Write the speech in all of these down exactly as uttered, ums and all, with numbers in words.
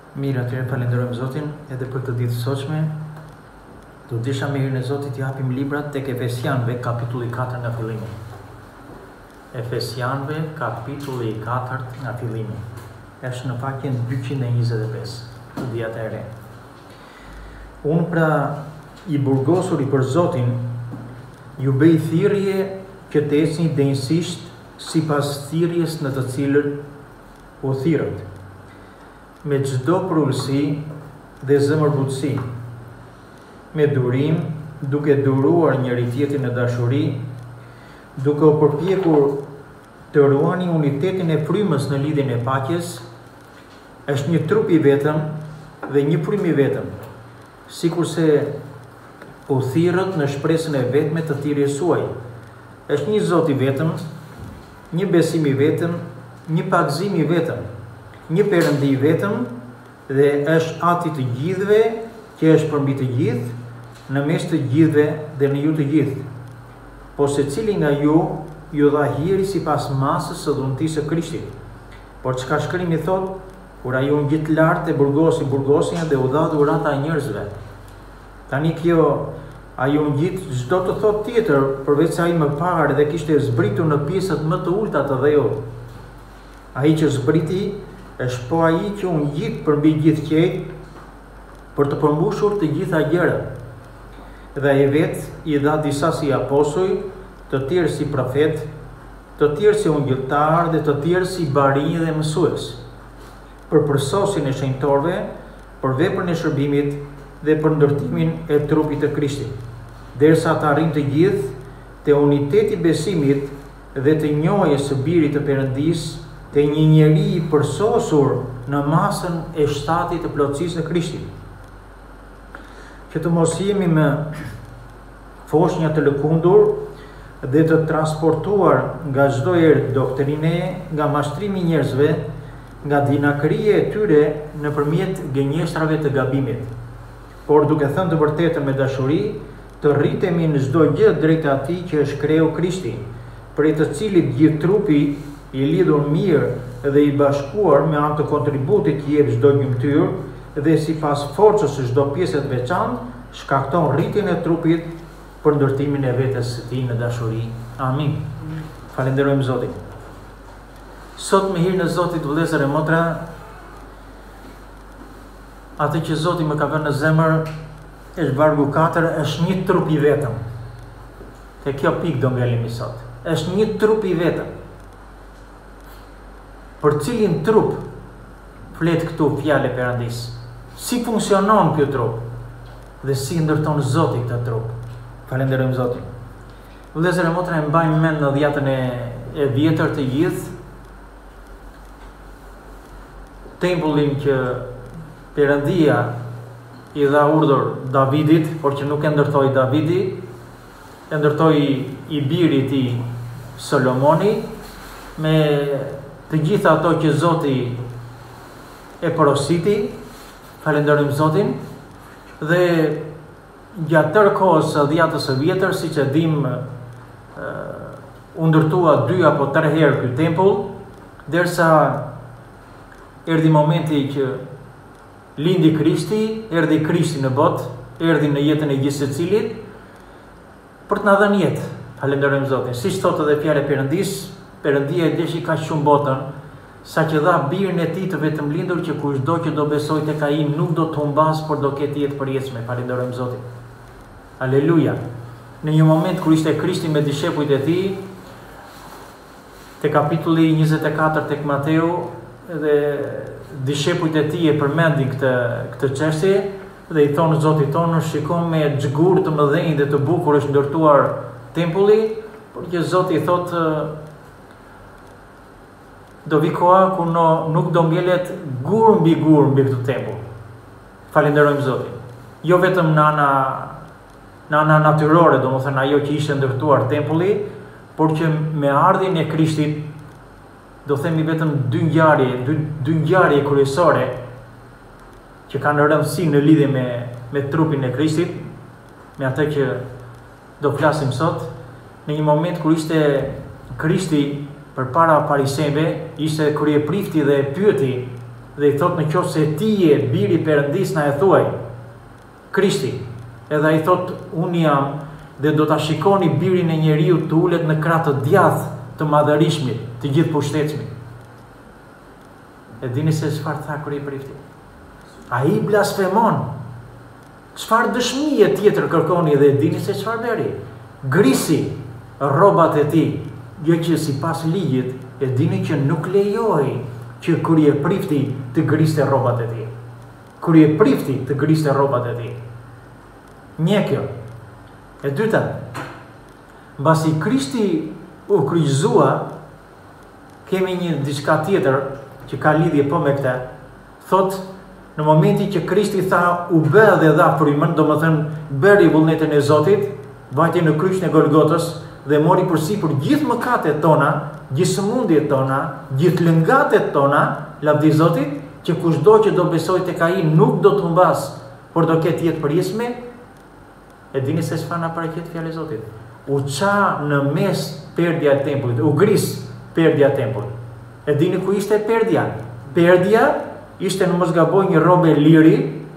Mirë, atëherë falenderojmë Zotin edhe për këtë ditë sotshme. Do desha me hirin e Zotit t'i japim librat tek Efesianëve kapitulli katër nga fillimi. Efesianëve kapitulli katër nga fillimi. Është në faqen dyqind e njëzet e pesë, dhjetë e re. Unë pra i burgosur i për Zotin, ju bëj thirrje që të ecni denjësisht sipas thirrjes në të cilën u thirrët, me çdo përullësi dhe zemërbutësi, me durim, duke duruar njëri tjetrin në dashuri, duke u përpjekur të ruani unitetin e frymës në lidhjen e paqes. Është një trup i vetëm dhe një frymë i vetëm, sikurse u thirrët në shpresën e vetme të thirrjes suaj. Është një Zot i vetëm, një besim i vetëm, një pagëzim i vetëm, një Perëndi i vetëm, dhe është Ati të gjithëve, që është përmbi të gjithë, në mes të gjithëve dhe në ju të gjithë. Po secili nga ju ju dha hiri sipas masës së dhuntisë së Krishtit. Por çka shkrimi thot, kur ai u ngjit lart e burgosi burgosin dhe u dha dhurata njerëzve. Tani kjo ai u ngjit çdo të thot tjetër, përveç se ai më parë dhe kishte zbritur në pjesët më të ulta të dhëut. Ai që zbriti është po ai që u ngjit përmbi gjithë qejt për të përmbushur të gjitha gjërat. Dhe ai vetë i dha disa si apostoj, të tjerë si profet, të tjerë si ungjilltar dhe të tjerë si barinj dhe mësues, për përsosin e shenjtorëve, për veprën e shërbimit dhe për ndërtimin e trupit të Krishtit, derisa të arrijnë të gjithë te uniteti i besimit dhe të njohjes së birit të Perëndisë, te një njeri i përsosur në masën e shtatit të plotësisë në Krishtin, që të mos jemi me foshnja të lëkundur dhe të transportuar nga çdo erë doktrine, nga mashtrimi i njerëzve, nga dinakëria e tyre nëpërmjet gënjeshtrave të gabimit, por duke thënë të vërtetën me dashuri, të rritemi në çdo gjë drejt atij që është kreu Krishti, prej të cilit gjithë trupi i lidhur mirë dhe i bashkuar me anë të kontributit që jep çdo gjymtyr dhe sipas forcës së çdo pjesë të veçantë, shkakton rritjen e trupit për ndërtimin e vetes së tij në dashuri. Amin. Falenderojmë Zotin. Sot me hirin e Zotit, vëllezër e motra, atë që Zoti më ka vënë në zemër është vargu katër, është një trup i vetëm. Te kjo pikë do ngelemi sot. Është një trup i vetëm. Për cilin trup flet këtu fjalë e Perëndisë? Si funksionon ky trup? Dhe si ndërton Zoti këtë trup? Falenderojmë Zotin. Vëllezër e motra, e mbajmë mend në dhjetën e, e vjetër të gjithë, tempullin që Perëndia i dha urdhër Davidit, por që nuk e ndërtoi Davidi, e ndërtoi i biri i tij Solomoni, me të gjitha ato që Zoti e porositi. Falenderojmë Zotin. Dhe gjatë tërë kohës së dhjetës së vjetër, siç e dim, u ndërtua dy apo tre herë ky tempull, derisa erdhi momenti që lindi Krishti, erdhi Krishti në botë, erdhi në jetën e gjithë secilit për të na dhënë jetë. Falenderojmë Zotin. Siç thotë edhe fjala e Perëndisë, Perëndia e deshi kaq shumë botën, sa që dha birin e tij të vetëm lindur, që kushdo që do besojë tek ai nuk do të humbas, por do ketë jetë përjetshme. Falenderojmë Zotin. Aleluja. Në një moment kur ishte Krishti me dishepujt e tij, te kapitulli njëzet e katër tek Mateu, dhe dishepujt e tij e përmendin këtë këtë çështje dhe i thonë Zotit tonë, shikon me xhgur të mëdhenj dhe të bukur është ndërtuar tempulli, por që Zoti i thotë do vi koha ku no, nuk do mbjellet gur mbi gur mbi këtë tempull. Falenderojmë Zotin. Jo vetëm në ana në ana natyrore, domethënë ajo që ishte ndërtuar tempulli, por që me ardhin e Krishtit, do themi vetëm dy ngjarje, dy, dy ngjarje kryesore që kanë rëndësi në lidhje me me trupin e Krishtit, me atë që do flasim sot. Në një moment kur ishte Krishti përpara farisejve, ishte kryeprifti dhe e pyeti dhe i thot në qoftë se ti je biri i Perëndis na e thuaj, Krishti, edhe ai thot unë jam dhe do ta shikoni birin e njeriu të ulet në krah të djathtë të madhërishmit, të gjithë pushtetshmit. E dini se çfarë tha kur i prifti? Ai blasfemon. Çfarë dëshmie tjetër kërkoni dhe e dini se çfarë bëri? Grisi rrobat e tij, jo që sipas ligjit, e dini që nuk lejohej që kur i prifti të griste rrobat e tij. Kur i prifti të griste rrobat e tij. Një kjo. E dyta, mbasi Krishti u kryqëzua, kemi një diçka tjetër që ka lidhje po me këtë. Thot, në momentin që Krishti tha u bë dhe dha frymën, domethënë bëri vullnetin e Zotit, vajti në kryqin e Golgotës dhe mori përsipër gjithë mëkatet tona, gjithë sëmundjet tona, gjithë lëngatet tona, lavdi Zotit, që kushdo që do besojë tek ai nuk do të humbas, por do ketë jetë përjetshme. E dini se çfarë na paraqet fjala e Zotit? U qa në mes perdja e tempullit, u gris perdja e tempullit. E dini ku ishte perdja? Perdja ishte, në mos gaboj, një rrobe liri,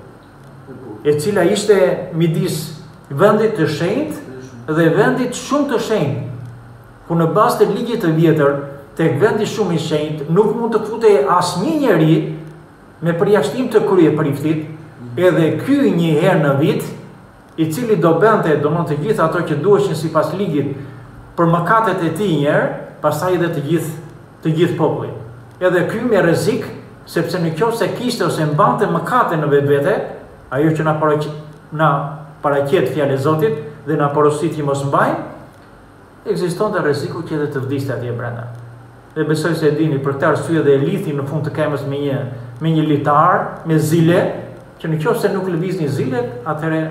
e cila ishte midis vendit të shenjtë dhe vendit shumë të shenjtë. Ku në bazë të ligjit të vjetër, tek vendi shumë i shenjtë, nuk mund të futej asnjë njeri me përjashtim të kryepriftit, edhe ky një herë në vit, i cili do bënte domon të gjithë ato që duheshin sipas ligjit për mëkatet e tij një herë, pastaj edhe të gjithë të gjithë populli. Edhe ky me rrezik, sepse në qoftë se kishte ose mbante mëkate në vetvete, ajo që na paraqet na paraqet fjalë e Zotit dhe na porosit që mos mbajmë, ekzistonte rreziku që edhe të vdiste atje brenda. Dhe besoj se e dini, për këtë arsye dhe e lithi në fund të kemës me një me një litar, me zile, që në qoftë se nuk lëvizni zilet, atëherë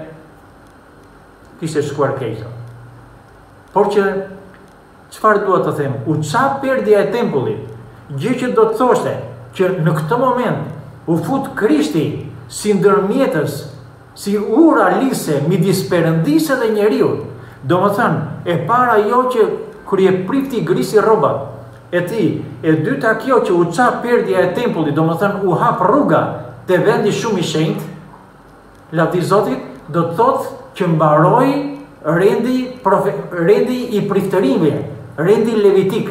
kishte shkuar keq. Por që çfarë dua të them? U qa perdja e tempullit, gjë që do të thoshte që në këtë moment u fut Krishti si ndërmjetës, si ura lise midis Perëndisë dhe njeriu. Domethënë, e para jo që kur je prifti grisi rrobat e tij, e dyta kjo që u qa perdja e tempullit, domethënë u hap rruga te vendi shumë i shenjtë, lavdi Zotit, do të thotë që mbaroi rendi, profe, rendi i priftërimeve, rendi levitik.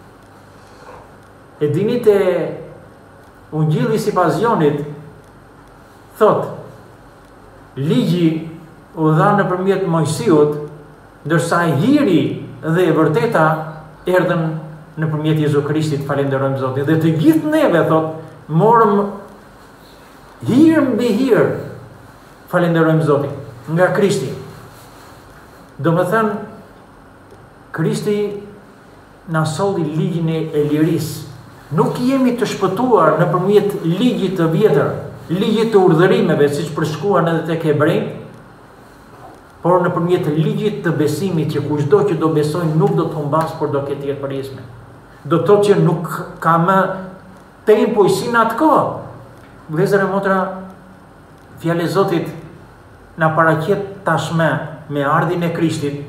E dini te Ungjilli sipas Jonit, thot, ligji u dha nëpërmjet Mojsiut, ndërsa hiri dhe e vërteta erdhën nëpërmjet Jezu Krishtit, falenderojmë Zotin. Dhe të gjithë neve, thot, morëm hir mbi hir, falenderojmë Zotin, nga Krishti. Do më thënë, Krishti na solli ligjin e lirisë. Nuk jemi të shpëtuar nëpërmjet ligjit të vjetër, ligjit të urdhërimeve, siç përshkruan edhe tek Hebrejt, por nëpërmjet ligjit të besimit që kushdo që do besojë nuk do të humbas, por do ketë jetë përjetshme. Do të thotë që nuk ka më tempo si në atë kohë. Vëllezër e motra, fjala e Zotit na paraqet tashmë me ardhin e Krishtit,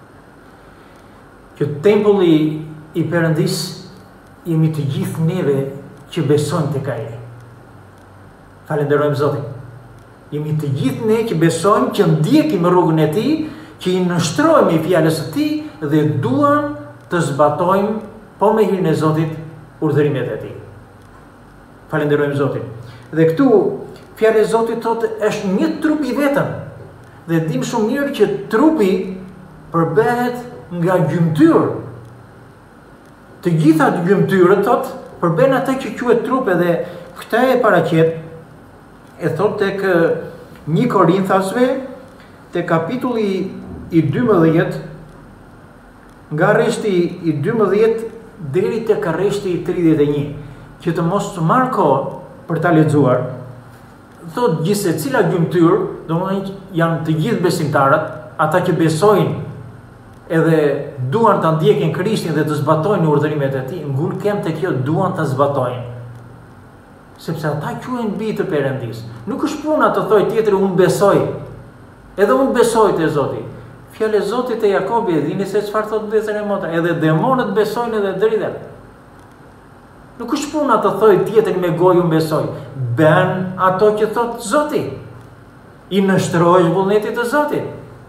që tempulli i Perëndisë jemi të gjithë neve që besojmë tek ai. Falenderojmë Zotin. Jemi të gjithë ne që besojmë, që ndjekim rrugën e tij, që i nështrohemi fjalës së tij dhe duam të zbatojmë po me hirin e Zotit urdhërimet e tij. Falenderojmë Zotin. Dhe këtu fjala e Zotit thotë është një trup i vetëm. Dhe dim shumë mirë që trupi përbehet nga gjymtyr. Të gjitha gjymtyrët, thot, përben atë që quhet trup, edhe këtë e paraqet, e thot tek një Korinthasve, tek kapitulli i dymbëdhjetë, nga rreshti i dymbëdhjetë deri tek rreshti i tridhjetë e një, që të mos të marr kohë për ta lexuar. Thot gjithë secila gjymtyr, domethënë janë të gjithë besimtarët, ata që besojnë edhe duan të ndjekin Krishtin dhe të zbatojnë urdhërimet e tij, ngul kem të kjo duan të zbatojnë. Sepse ata quhen bij të Perëndisë. Nuk është puna të thoj tjetri unë besoj. Edhe unë besoj te Zoti. Fjala e Zotit te Jakobi, e dini se çfarë thotë vëllezër e motra, edhe demonët besojnë edhe dridhen. Nuk është puna të thoj tjetër me gojë unë besoj. Ben ato që thot Zoti. I nështrojsh vullnetit të Zotit.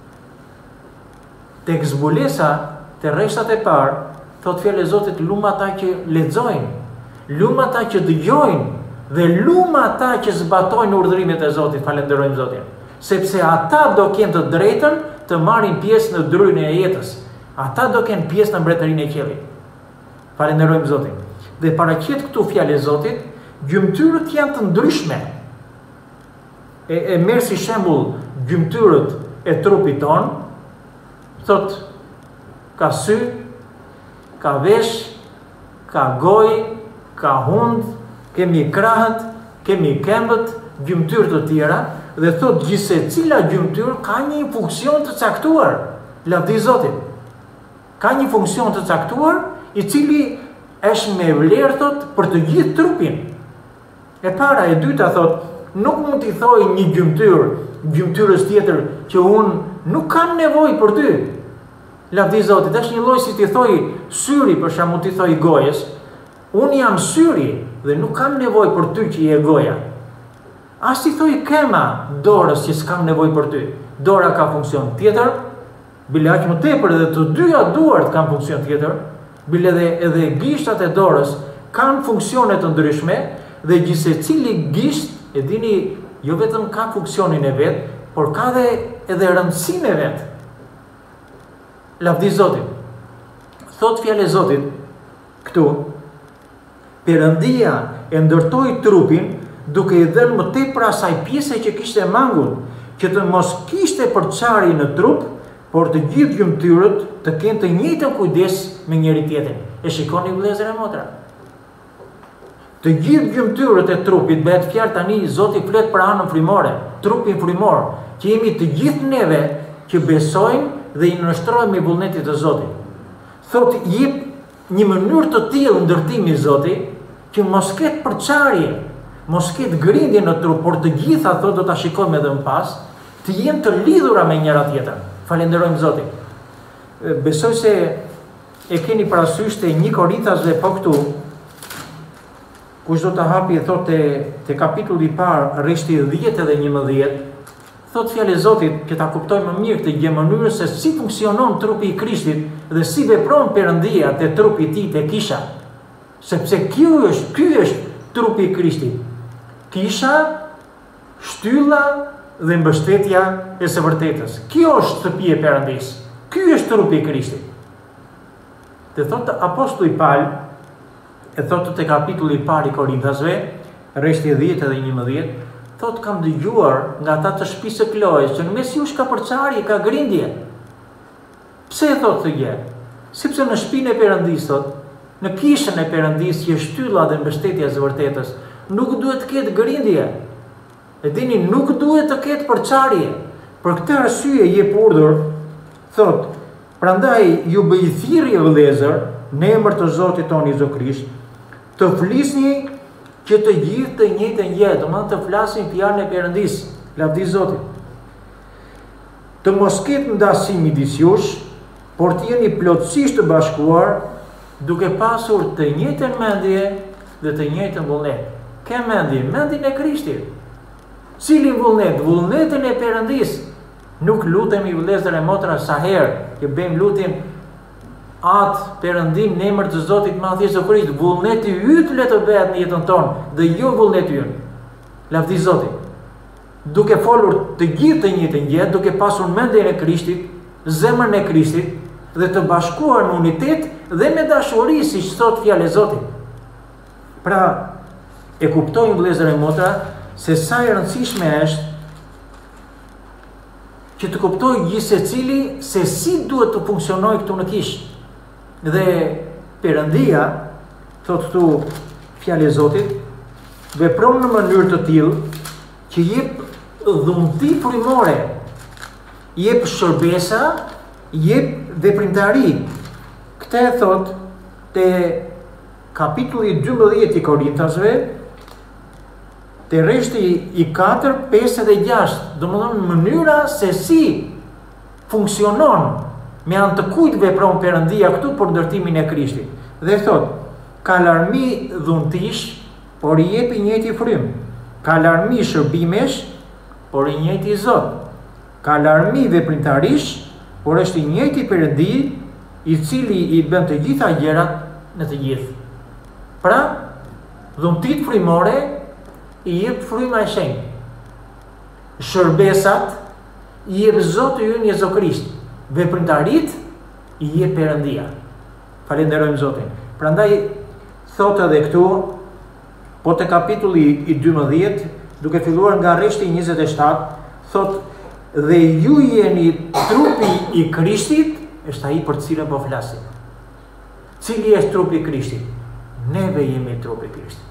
Tek zbulesa, te rreshtat e parë, thot fjalë e Zotit, lumë ata që lexojnë, lumë ata që dëgjojnë, dhe lumë ata që zbatojnë urdhrimet e Zotit, falenderojmë Zotin. Sepse ata do kenë të drejtën të marrin pjesë në dryrin e jetës. Ata do kenë pjesë në mbretërinë e qiellit. Falenderojmë Zotin. Dhe paraqet këtu fjalë e Zotit, gjymtyrët janë të ndryshme. E, e merr si shembull gjymtyrët e trupit ton, thot ka sy, ka vesh, ka gojë, ka hund, kemi krahët, kemi këmbët, gjymtyrë të tjera, dhe thot gjithse cila gjymtyrë ka një funksion të caktuar. Lavdi Zotit. Ka një funksion të caktuar, i cili është me vlerë thot për të gjithë trupin. E para, e dyta thot, nuk mund t'i thoj një gjymtyrë, gjymtyrës tjetër që unë nuk kam nevojë për ty. Lavdi Zotit, është një lloj si t'i thoj syri, për shembull t'i thoj gojës, unë jam syri dhe nuk kam nevojë për ty që je goja. As t'i thoj kema dorës që s'kam nevojë për ty. Dora ka funksion tjetër, bile aq më tepër edhe të dyja duart kanë funksion tjetër, bile edhe, edhe gishtat e dorës kanë funksione të ndryshme, dhe gjithse cili gisht, e dini, jo vetëm ka funksionin e vet, por ka dhe edhe rëndësinë e vet. Lavdi Zotit. Thot fjalë e Zotit këtu, Perëndia e ndërtoi trupin duke i dhënë më tepër asaj pjese që kishte mangur, që të mos kishte përçarje në trup, por të gjithë gjymtyrët të kenë të njëjtën kujdes me njëri tjetrin. E shikoni vëllezër e motra. Të gjithë gjymtyrët e trupit, bëhet fjalë tani Zoti flet për anën frymore, trupin frymor, që jemi të gjithë neve që besojmë dhe i nështrojmë i vullnetit të Zotit. Thot jep një mënyrë të tillë ndërtimi i Zotit që mos ketë përçarje, mos ketë grindje në trup, por të gjitha thot do ta shikojmë edhe më pas, të jenë të lidhura me njëra tjetrën. Falenderojmë Zotin. Besoj se e keni parasysh te një Korintasve po këtu, kush do të hapi e thot te, te kapitulli i parë, rreshti dhjetë dhe njëmbëdhjetë, thot fjalë e Zotit që ta kuptojmë më mirë këtë gjë, mënyrën se si funksionon trupi i Krishtit dhe si vepron Perëndia te trupi i tij, te kisha. Sepse ky është, ky është trupi i Krishtit. Kisha, shtylla dhe mbështetja e së vërtetës. Kjo është shtëpia e Perëndis. Ky është trupi i Krishtit. Dhe thot apostulli Paul, e thot te kapitulli i parë i Korintasve, rreshti dhjetë dhe njëmbëdhjetë, thot kam dëgjuar nga ata të shtëpisë së Kloes që në mes jush ka përçarje, ka grindje. Pse e thot këtë gjë? Sepse në shtëpinë e Perëndis thot, në kishën e Perëndis që është shtylla dhe mbështetja e së vërtetës, nuk duhet të ketë grindje. E dini, nuk duhet të ketë përçarje. Për këtë arsye jep urdhër, thot, prandaj ju bëj thirrje vëllezër, në emër të Zotit tonë Jezu Krisht, të flisni që të gjithë të njëjtën gjë, domethënë të flasin fjalën e Perëndis, lavdi Zotit. Të mos ketë ndasi midis jush, por të jeni plotësisht të bashkuar, duke pasur të njëjtën mendje dhe të njëjtën vullnet. Ke mendje, mendjen e Krishtit. Cilin vullnet? Vullnetin e Perëndis. Nuk lutemi vëllezër e motra sa herë që bëjmë lutin atë Perëndim në emër të Zotit Madh Jezu Krisht, vullneti yt le të bëhet në jetën tonë dhe jo vullneti ynë. Lavdi Zotit. Duke folur të gjithë të njëjtën gjë, duke pasur mendjen e Krishtit, zemrën e Krishtit dhe të bashkuar në unitet dhe me dashuri, siç thot fjala e Zotit. Pra, e kuptojmë vëllezër e motra se sa e rëndësishme është që të kuptoj gjithë secili se si duhet të funksionojë këtu në kishë. Dhe Perëndia, thot këtu fjalë e Zotit, vepron në mënyrë të tillë që jep dhunti frymore, jep shërbesa, jep veprimtari. Këtë e thot te kapitulli dymbëdhjetë i Korintasve, te rreshti i katër, pesë dhe gjashtë, domethënë mënyra se si funksionon me anë të kujt vepron Perëndia këtu për ndërtimin e Krishtit. Dhe thot, Ka larmi dhuntish, por i jep i njëjti frym. Ka larmi shërbimesh, por i njëjti Zot. Ka larmi veprimtarish, por është i njëjti Perëndi, i cili i bën të gjitha gjërat në të gjithë. Pra, dhuntit frymore i jep fryma e shenjtë. Shërbesat i jep Zoti ynë Jezu Krisht. Veprimtarit i jep Perëndia. Falenderojmë Zotin. Prandaj thotë edhe këtu, po te kapitulli i dymbëdhjetë, duke filluar nga rreshti njëzet e shtatë, thotë dhe ju jeni trupi i Krishtit, është ai për cilën po flasim. Cili është trupi i Krishtit? Neve jemi trupi i Krishtit.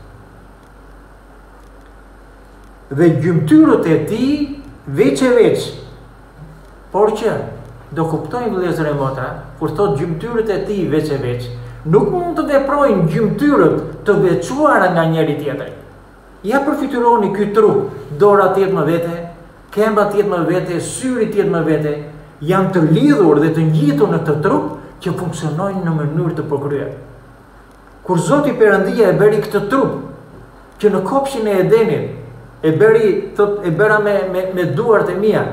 Dhe gjymtyrët e tij veç e veç. Por që do kuptojmë vëllezër e motra, kur thot gjymtyrët e tij veç e veç, nuk mund të veprojnë gjymtyrët të veçuara nga njëri tjetri. Ja përfityroni ky trup, dora të jetë më vete, këmba të jetë më vete, syri të jetë më vete, janë të lidhur dhe të ngjitur në këtë trup që funksionojnë në mënyrë të përkryer. Kur Zoti Perëndia e bëri këtë trup, që në kopshin e Edenit e bëri, thot, e bëra me, me, me duart e mia,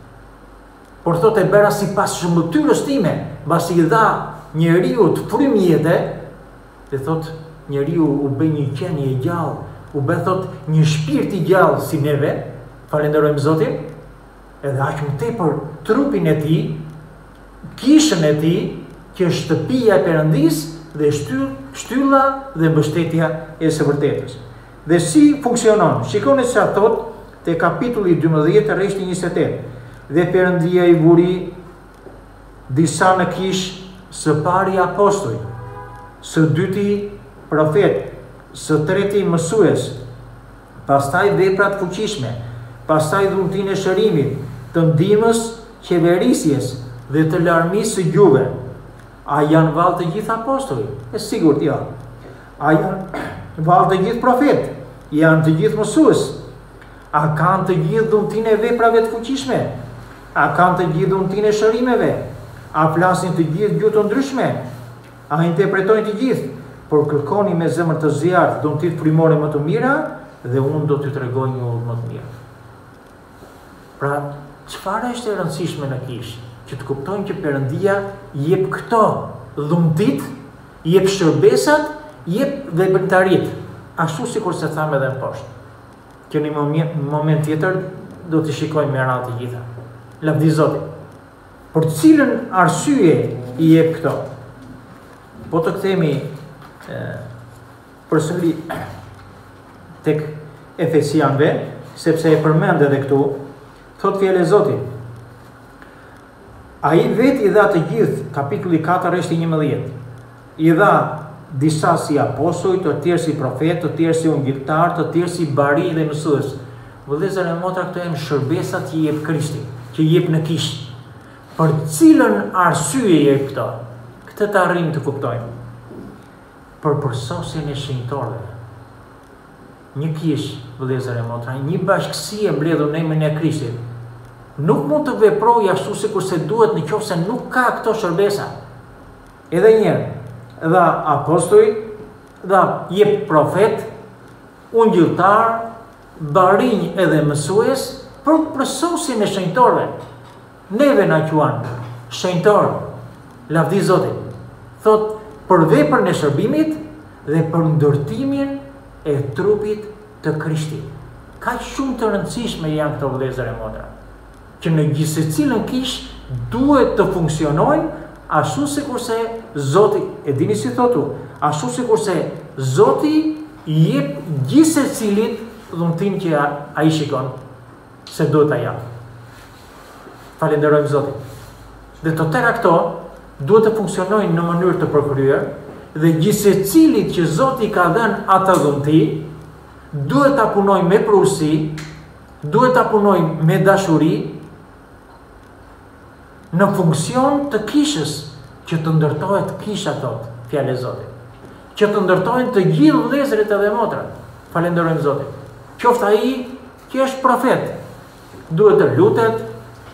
por thot e bëra sipas shëmbëtyrës time, mbasi i dha njeriu të frym jete, dhe thot njeriu u bë një qenie i gjallë, u bë thot një shpirt i gjallë si neve, falenderojmë Zotin, edhe aq më tepër trupin e tij, kishën e tij, që është shtëpia e Perëndis dhe shtyll, shtylla dhe mbështetja e së vërtetës. Dhe si funksionon? Shikoni çfarë thot te kapitulli dymbëdhjetë rreshti njëzet e tetë. Dhe Perëndia i vuri disa në kishë, së pari apostoj, së dyti profet, së treti mësues, pastaj veprat fuqishme, pastaj dhuntin e shërimit, të ndihmës qeverisjes dhe të larmisë së gjuhëve. A janë vallë të gjithë apostoj? E sigurt jo. A janë vallë të gjithë profet? Janë të gjithë mësues? A kanë të gjithë dhuntin e veprave të fuqishme? A kanë të gjithë dhuntin e shërimeve? A flasin të gjithë gjuhë të ndryshme? A interpretojnë të gjithë? Por kërkoni me zemër të zjarrt dhuntit frymore më të mira dhe unë do t'ju tregoj një udhë më të mirë. Pra, çfarë është e rëndësishme në kishë? Që të kuptojnë që Perëndia jep këto dhuntit, jep shërbesat, jep veprimtarit, ashtu sikur se thamë edhe më poshtë. Që në moment, moment tjetër do të shikojmë me radhë të gjitha. Lavdi Zotit. Për cilën arsye i jep këto? Po të kthehemi përsëri tek Efesianëve, sepse e përmend edhe këtu, thot fjalë e Zotit. Ai vetë i dha të gjithë, kapitulli katër rreshti njëmbëdhjetë. I dha disa si apostoj, të tjerë si profet, të tjerë si ungjilltar, të tjerë si bari dhe mësues. Vëllezër e motra, këto janë shërbesat që i jep Krishti, që i jep në kishë. Për cilën arsye i jep këto? Këtë të arrijmë të kuptojmë. Për përsosjen e shenjtorëve. Një kishë, vëllezër e motra, një bashkësi e mbledhur në emrin e Krishtit, nuk mund të veprojë ashtu sikur se duhet nëse nuk ka këto shërbesa. Edhe një herë, dha apostoj, dha jep profet, ungjilltar, barinj edhe mësues për përsosjen e shenjtorëve. Neve na quan shenjtor, lavdi Zotit. Thot për veprën e shërbimit dhe për ndërtimin e trupit të Krishtit. Ka shumë të rëndësishme janë këto vëllezër e motra, që në gjithë secilën kishë duhet të funksionojnë ashtu sikurse Zoti, e dini si thotu, ashtu sikurse Zoti i jep gjithë secilit dhuntin që ai shikon se duhet ta jap. Falenderojmë Zotin. Dhe të tëra këto duhet të funksionojnë në mënyrë të përkryer dhe gjithë secilit që Zoti ka dhënë atë dhunti duhet ta punojë me prusi, duhet ta punojë me dashuri, në funksion të kishës, që të ndërtohet kisha thot, fjalë e Zotit. Që të ndërtohen të gjithë vëllezërit edhe motrat. Falenderojmë Zotin. Qoftë ai që është profet, duhet të lutet,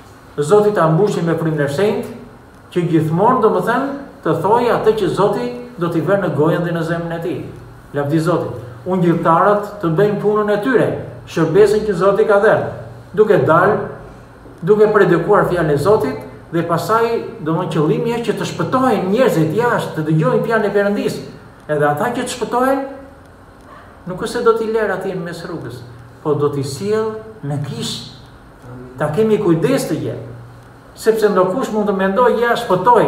Zoti ta mbushë me frymën e shenjtë, që gjithmonë domethënë të thojë atë që Zoti do t'i vërë në gojën dhe në zemrën e tij. Lavdi Zotit. Ungjilltarët të bëjnë punën e tyre, shërbesin që Zoti ka dhënë, duke dalë, duke predikuar fjalën e Zotit, dhe pasaj domthonjë qëllimi është që të shpëtohen njerëzit jashtë, të dëgjojnë fjalën e Perëndisë. Edhe ata që të shpëtohen, nuk është se do t'i lërë atje në mes rrugës, po do t'i sjell në kishë. Ta kemi kujdes të gjë, sepse ndokush mund të mendojë ja shpëtoi.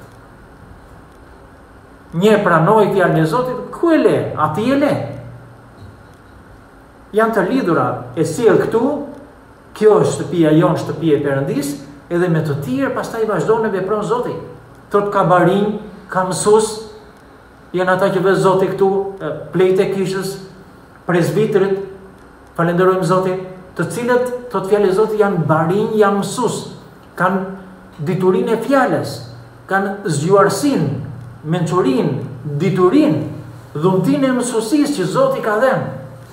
Një pranoi fjalën e Zotit, ku e le? Ati e le. Janë të lidhura, e sjell këtu, kjo është shtëpia jonë, shtëpia e Perëndisë, edhe me të tjerë pastaj vazhdon në vepron Zoti. Thot ka barinj, ka mësues, janë ata që vë Zoti këtu, plejtë e kishës, presbiterit, falenderojmë Zotin, të cilët, thot fjalë e Zotit, janë barinj, janë mësues, kanë diturinë e fjalës, kanë zgjuarsinë, mençurinë, diturinë, dhuntinë e mësuesisë që Zoti ka dhënë.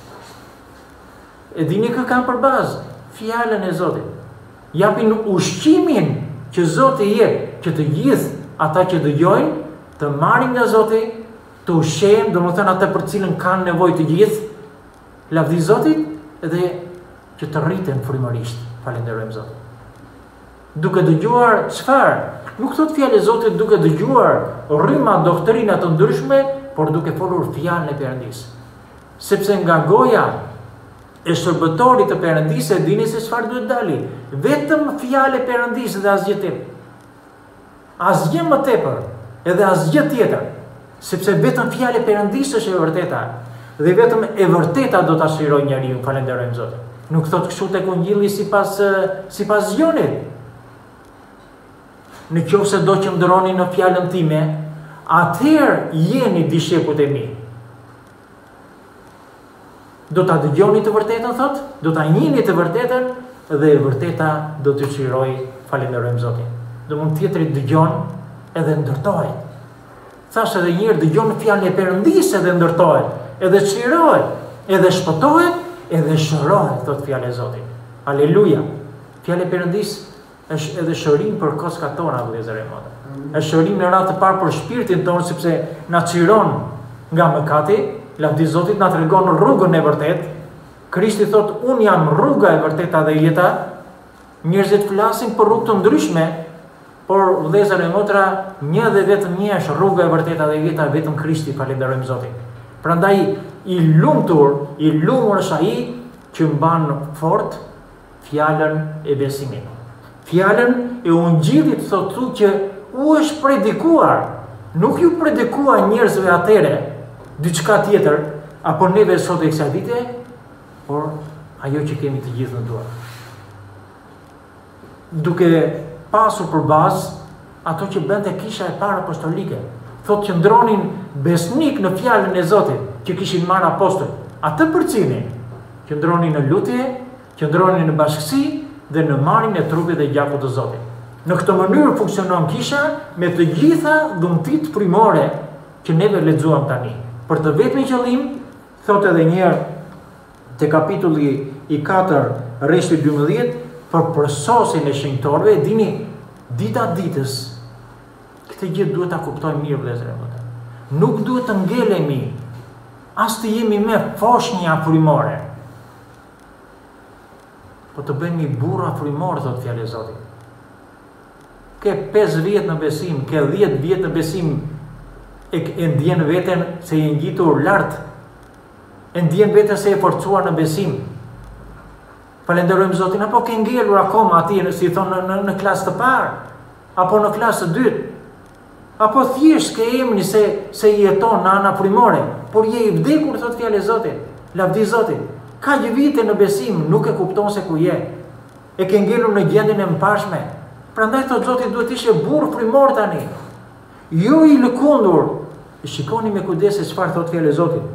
E dini kë kanë për bazë fjalën e Zotit. Japin ushqimin që Zoti jep, që të gjithë ata që dëgjojnë të marrin nga Zoti, të ushqehen, domethënë ata për cilën kanë nevojë të gjithë, lavdi Zotit, edhe që të rriten frymërisht. Falenderojmë Zotin. Duke dëgjuar çfarë? Nuk thot fjalë e Zotit duke dëgjuar rryma doktrina të ndryshme, por duke folur fjalën e Perëndisë. Sepse nga goja e shërbëtorit të Perëndisë e dini se çfarë duhet dali. Vetëm fjalë e Perëndisë dhe asgjë tjetër. Asgjë më tepër, edhe asgjë tjetër. Sepse vetëm fjalë e Perëndisë është e vërteta. Dhe vetëm e vërteta do ta shirojë njeriu, falenderojmë Zotin. Nuk thot kështu tek Ungjilli sipas sipas zgjonit. Në qoftë se do qëndroni në fjalën time, atëherë jeni dishepujt e mi. Do ta dëgjoni të vërtetën, thot, do ta njihni të vërtetën dhe e vërteta do t'ju çlirojë, falenderojmë Zotin. Do mund tjetri dëgjon edhe ndërtohet. Thash edhe një herë dëgjon fjalën e Perëndisë edhe ndërtohet, edhe çlirohet, edhe shpëtohet, edhe shërohet, thot fjala e Zotit. Aleluja. Fjala e Perëndisë është edhe shërim për kockat tona, vëllezër e motra. Është shërim në radhë të parë për shpirtin tonë, sepse na çliron nga mëkati. Lavdi Zotit na tregon rrugën e vërtetë. Krishti thot, unë jam rruga e vërteta dhe jeta. Njerëzit flasin për rrugë të ndryshme, por vëllezër e motra, një dhe vetëm një është rruga e vërteta dhe jeta, vetëm Krishti, falenderojmë Zotin. Prandaj i lumtur, i lumur është ai që mban fort fjalën e besimit. Fjalën e Ungjillit thotë që u është predikuar, nuk ju predikua njerëzve atëre diçka tjetër, apo neve sot e kësaj dite, por ajo që kemi të gjithë në dorë. Duke pasur për bazë ato që bënte kisha e parë apostolike, thotë që ndronin besnik në fjalën e Zotit, që kishin marrë apostol. Atë përcinin, që ndronin në lutje, që ndronin në bashkësi dhe në marrjen e trupit dhe gjakut të Zotit. Në këtë mënyrë funksionon kisha me të gjitha dhuntit frymore që neve lexuam tani. Për të vetmin qëllim, thot edhe një herë te kapitulli i katër, rreshti dymbëdhjetë, për përsosin e shenjtorëve, dini, dita ditës, këtë gjë duhet ta kuptojmë mirë, vëllezër e motra. Nuk duhet të ngelemi, as të jemi me foshnja frymore, po të bëhemi burra frymore, thot fjala e Zotit. Ke pesë vjet në besim, ke dhjetë vjet në besim, e, e ndjen veten se je ngjitur lart, e ndjen veten se je forcuar në besim. Falenderojmë Zotin, apo ke ngelur akoma atje, si thonë në, në, në klasë të parë, apo në klasë të dytë, apo thjesht ke emrin se se jeton në ana frymore, por je i vdekur, thot fjala e Zotit. Lavdi Zotit. Ka një vite në besim, nuk e kupton se ku je. E ke ngelur në gjendjen e mbarshme. Prandaj thot Zoti duhet ishe burr frymor tani. Jo i lëkundur. Shikoni me kujdes se çfarë thot fjala e Zotit.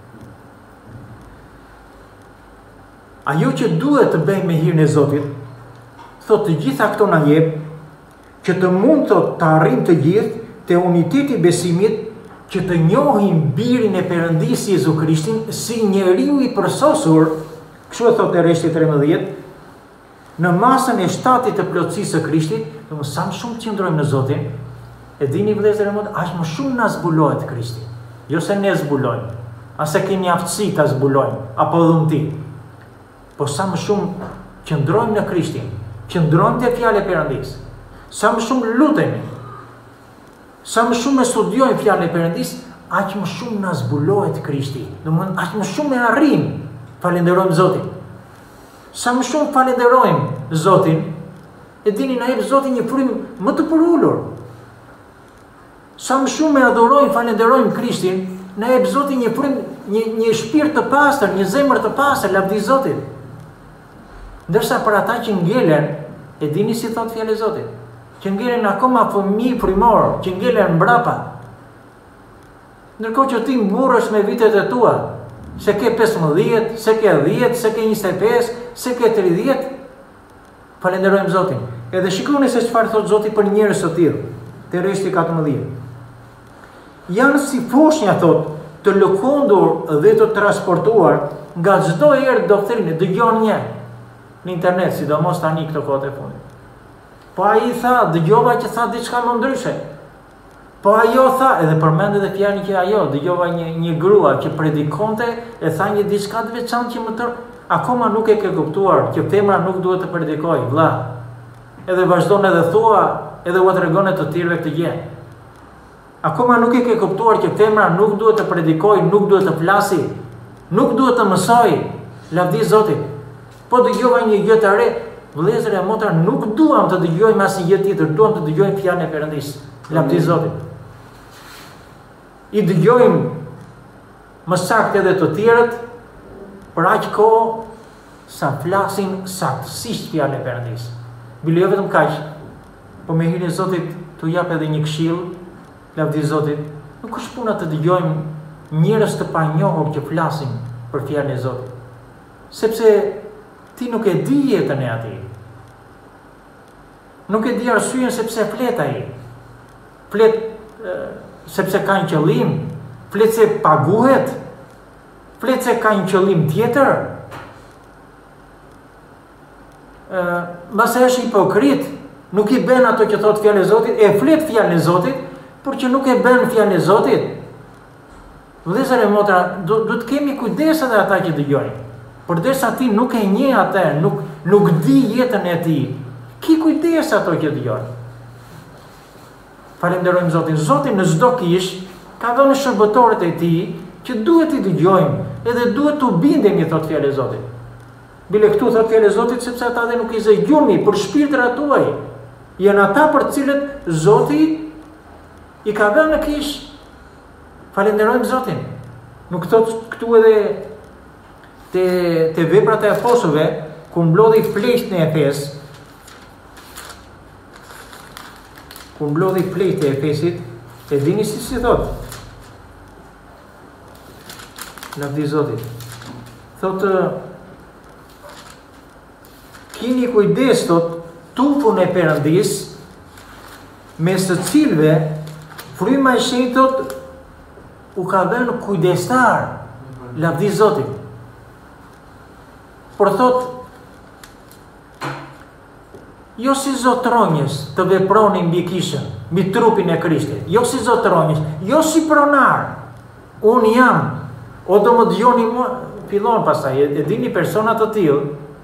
Ajo që duhet të bëjmë me hirin e Zotit, thot të gjitha këto na jep, që të mund thot të arrijmë të gjithë te uniteti i besimit, që të njohim birin e Perëndisë Jezu Krishtin si njeriu i përsosur, kështu e thot e rreshti tretëmbëdhjetë, në masën e shtatit të plotësisë së Krishtit, domethënë sa më shumë qëndrojmë në Zotin, E dini vëllezër e motra, aq më shumë na zbulohet Krishti. Jo se ne zbulojmë, as se kemi aftësi ta zbulojmë, apo dhunti. Po sa më shumë qëndrojmë në Krishtin, qëndrojmë te fjala e Perëndis. Sa më shumë lutemi, sa më shumë e studiojmë fjalën e Perëndis, aq më shumë na zbulohet Krishti. Domthonë aq më shumë e arrijmë. Falenderojmë Zotin. Sa më shumë falenderojmë Zotin, e dini na jep Zoti një frymë më të përulur. Sa më shumë e adhurojmë, falenderojmë Krishtin, na jep Zoti një frymë, një një shpirt të pastër, një zemër të pastër, lavdi Zotit. Ndërsa për ata që ngelen, e dini si thot fjala e Zotit, që ngelen akoma fëmijë frymor, që ngelen mbrapa. Ndërkohë që ti mburresh me vitet e tua, se ke pesëmbëdhjetë, se ke dhjetë, se ke njëzet e pesë, se ke tridhjetë, falenderojmë Zotin. Edhe shikoni se çfarë thot Zoti për njerëz të tillë, te rreshti katërmbëdhjetë. Janë si foshnja, thot, të lëkundur dhe të transportuar nga çdo erë doktrinë. Dëgjoni një në internet, sidomos tani këto kohë të fundit. Po ai tha, dëgjova që tha diçka më ndryshe. Po ajo tha, edhe përmend edhe fjalën që ajo, dëgjova një një grua që predikonte e tha një diçka të veçantë që më tër, akoma nuk e ke kuptuar që femra nuk duhet të predikojë, vëlla. Edhe vazhdon edhe thua, edhe u tregon të tjerëve këtë gjë. Akoma nuk e ke kuptuar që femra nuk duhet të predikojë, nuk duhet të flasi, nuk duhet të mësojë, lavdi Zotit. Po dëgjova një gjë të re, vëllezër e motra, nuk duam të dëgjojmë asnjë gjë tjetër, duam të dëgjojmë fjalën e Perëndis, lavdi Zotit. I dëgjojmë më saktë edhe të tjerët, për aq kohë sa flasin saktësisht fjalën e Perëndis. Bile jo vetëm kaq, po me hirin e Zotit t'u jap edhe një këshill, lavdi Zotit, nuk është puna të dëgjojmë njerëz të panjohur që flasin për fjalën e Zotit. Sepse ti nuk e di jetën e atij. Nuk e di arsyeën sepse flet ai. Flet e, sepse ka një qëllim, flet se paguhet, flet se ka një qëllim tjetër. Ë, mbase është hipokrit, nuk i bën ato që thot fjala e Zotit, e flet fjalën e Zotit, por që nuk e bën fjalën e Zotit. Vëllezër e motra, do, do të kemi kujdes edhe ata që dëgjojnë. Përderisa ti nuk e njeh atë, nuk nuk di jetën e tij, ki kujdes ato që dëgjojnë. Falenderojmë Zotin. Zoti në çdo kish ka dhënë shërbëtorët e tij që duhet i dëgjojmë, edhe duhet t'u bindemi, thot fjalë e Zotit. Bile këtu thot fjalë e Zotit sepse ata dhe nuk i zgjumi për shpirtrat tuaj. Janë ata për të cilët Zoti i ka dhënë në kish. Falenderojmë Zotin. Nuk thot këtu edhe te te veprat e apostujve ku mblodhi pleqt në Efes. Ku mblodhi pleqt e Efesit, e dini si si thot? Lavdi Zotit. Thot, kini kujdes, thot, tufun e Perëndis, mes të cilëve fryma e shenjtë, thot, u ka dhënë kujdestar, lavdi Zotit. Por thot, jo si zotronjës të veproni mbi kishën, mbi trupin e Krishtit, jo si zotronjës, jo si pronar, unë jam, o do më dëgjoni mua, fillon pastaj, e, e dini persona të tillë,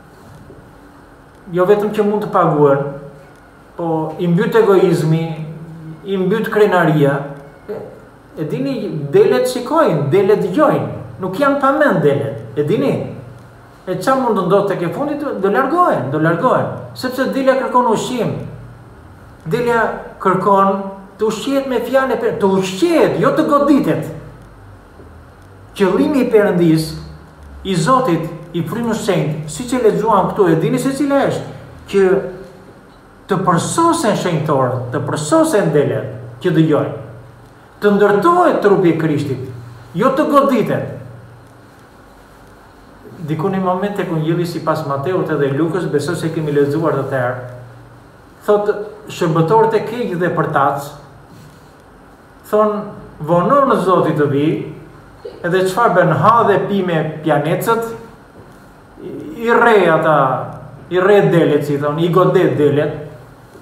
jo vetëm që mund të paguën, po i mbyt egoizmi, i mbyt krenaria, e, e dini delet shikojnë, delet dëgjojnë, nuk janë pa mend delet, e dini? E qa mund të ndodhë të ke fundit, do largohen, do largohen, sepse delja kërkon ushqim, delja kërkon të ushqet me fjale, të ushqet, jo të goditet. Qëllimi i Perëndis, i Zotit, i frymës shenjtë, si që lexuam këtu, e dini se cila është, që të përsosen shenjtorët, të përsosen deljet që dëgjojnë, të ndërtohet trupi i Krishtit, jo të goditet. Diku në momente ku ngjilli sipas Mateut edhe Lukës, besoj se kemi lexuar të tërë, thot shërbëtorët e keq dhe përtac, thon vonon në Zoti të vi, edhe çfarë bën, ha dhe pi me pjanecët, i rre ata, i rre delet, si thon, i godet delet,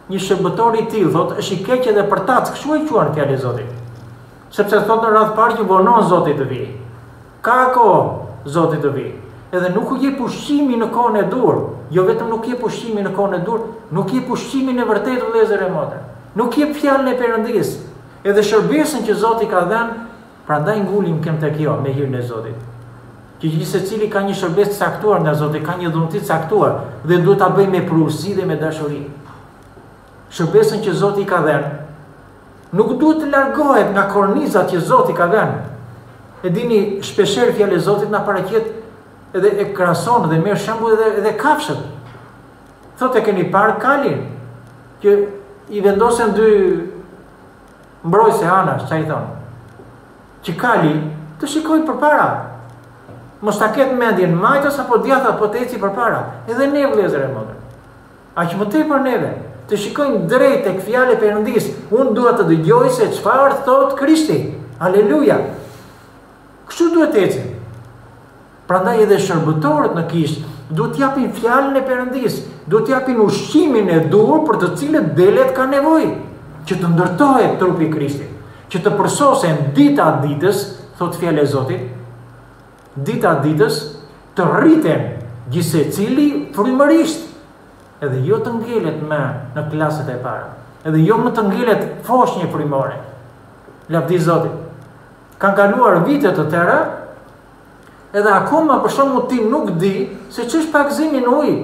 një shërbëtor i tillë, thotë, është i keq edhe për tac, kështu e quan fjalë e Zotit. Sepse thotë në radhë parë që vonon Zoti të vijë. Ka kohë Zoti të vijë. Edhe nuk u jep ushqimin në kohën e dur. Jo vetëm nuk jep ushqimin në kohën e dur, nuk jep ushqimin e vërtetë vëllezër e motra. Nuk jep fjalën e Perëndis. Edhe shërbesën që Zoti ka dhënë, prandaj ngulim kem tek jo me hirin e Zotit. Që gjithë secili ka një shërbesë të caktuar nga Zoti, ka një dhunti të caktuar dhe duhet ta bëjë me prullësi dhe me dashuri. Shërbesën që Zoti ka dhënë nuk duhet të largohet nga kornizat që Zoti ka dhënë. E dini, shpeshherë fjalë e Zotit na paraqet edhe e krahason dhe merr shembull edhe edhe kafshët. Thotë e keni parë kalin që i vendosen dy mbrojtëse anash, çfarë i thonë? Që kali të shikojë përpara. Mos ta ketë mendjen majtas apo djathtë apo të eci përpara. Edhe ne vëllezër e motra. Aq më tepër neve të shikojmë drejt tek fjala e Perëndis. Unë dua të dëgjoj se çfarë thot Krishti. Aleluja. Kështu duhet të ecim. Prandaj edhe shërbëtorët në kishë duhet t'japin fjalën e Perëndis, duhet t'japin ushqimin e dur për të cilët delet ka nevojë, që të ndërtohet trupi i Krishtit, që të përsosen dita ditës, thot fjala e Zotit, dita ditës të rriten gjithsecili frymërisht, edhe jo të ngelet më në klasët e para, edhe jo më të ngelet foshnjë frymore. Lavdi Zotit. Kanë kaluar vite të tëra, edhe akoma për shembull ti nuk di se ç'është pagëzimi në ujë.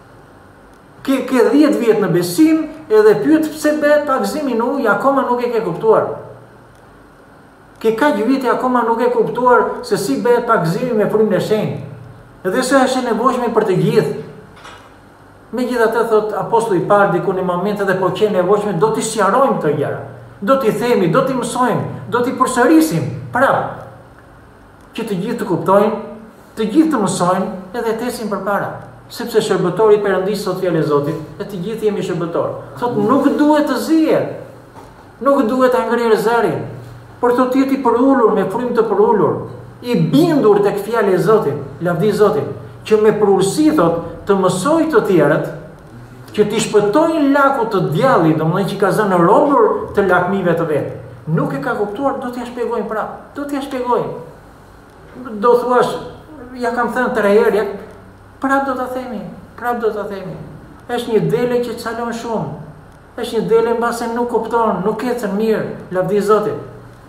Ke ke dhjetë vjet në besim, edhe pyet pse bëhet pagëzimi në ujë, akoma nuk e ke kuptuar. Ke kaq vite akoma nuk e kuptuar se si bëhet pagëzimi me frymën e shenjtë. Edhe se është e nevojshme për të gjithë. Megjithatë thot apostulli i parë diku në momente dhe po që nevojshme do t'i sqarojmë këto gjëra. Do t'i themi, do t'i mësojmë, do t'i përsërisim. Prap, që të gjithë të kuptojnë, të gjithë të mësojnë, edhe të ecin përpara. Sepse shërbëtori i Perëndisë thot fjalë e Zotit, e të gjithë jemi shërbëtor. Thot nuk duhet të zihet, nuk duhet ta ngrirë zërin, por thot jeti i përulur me frymë të përulur, i bindur tek fjala e Zotit, lavdi Zotit, që me prullësi thot të mësoj të tjerët, që t'i shpëtojnë lakut të djallit, domethënë që ka zënë robër të lakmive të vet. Nuk e ka kuptuar, do t'ia shpjegojmë prapë, do t'ia shpjegojmë. Do thuash, ja kam thënë tre herë, prap do ta themi, prap do ta themi. Është një dele që çalon shumë. Është një dele mbase nuk kupton, nuk ecën mirë, lavdi Zotit.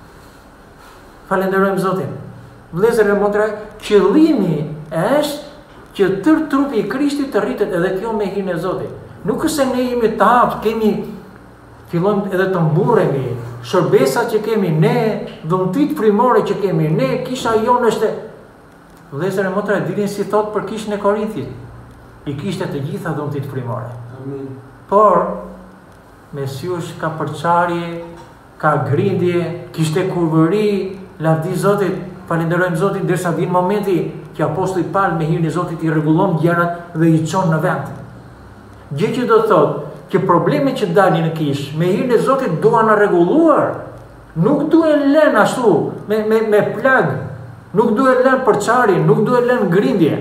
Falenderojmë Zotin. Vëllezër e motra, qëllimi është që tërë trupi i Krishtit të rritet edhe kjo me hirin e Zotit. Nuk është se ne jemi të aftë, kemi fillojmë edhe të mburremi, shërbesat që kemi ne, dhuntit frymore që kemi ne, kisha jonë është. Vëllezër e motra, e dini si thot për kishën e Korinthit. I kishte të gjitha dhuntit frymore. Amin. Por mes jush ka përçarje, ka grindje, kishte kurvëri, lavdi Zotit, falenderojmë Zotin derisa vjen momenti që apostulli Paul me hirin e Zotit i rregullon gjërat dhe i çon në vend. Gjë që do thotë që problemet që dalin në kishë, me hirin e Zotit duan në rregulluar. Nuk duhen lënë ashtu, me, me, me plag, nuk duhen lënë përçarje, nuk duhen lënë grindje.